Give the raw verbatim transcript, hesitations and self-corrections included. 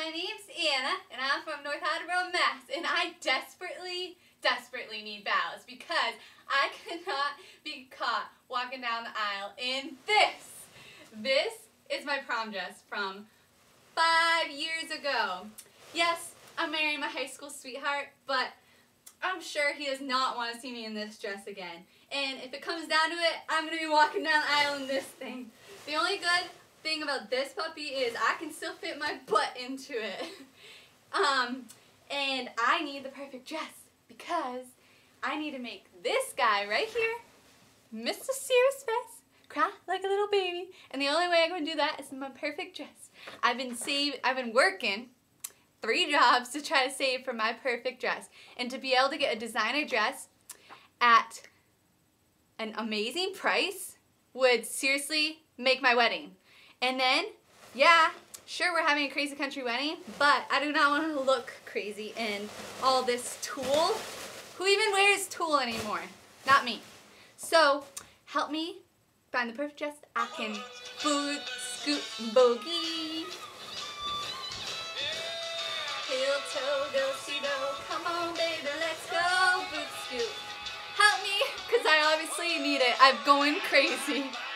my name's Anna, and I'm from North Attleboro, Mass, and I desperately, desperately need ballots because I cannot be caught walking down the aisle in this. This is my prom dress from five years ago. Yes, I'm marrying my high school sweetheart, but I'm sure he does not want to see me in this dress again. And if it comes down to it, I'm going to be walking down the aisle in this thing. The only good thing about this puppy is I can still fit my butt into it. um, and I need the perfect dress because I need to make this guy right here, Mister Serious Face, cry like a little baby. And the only way I'm going to do that is in my perfect dress. I've been save, I've been working three jobs to try to save for my perfect dress. And to be able to get a designer dress at an amazing price would seriously make my wedding. And then, yeah, sure we're having a crazy country wedding, but I do not want to look crazy in all this tulle. Who even wears tulle anymore? Not me. So, help me find the perfect dress. I can boot, scoot, boogie. Heel toe, do, si, do. Come on, baby, let's go. Boot, scoot. Help me, because I obviously need it. I'm going crazy.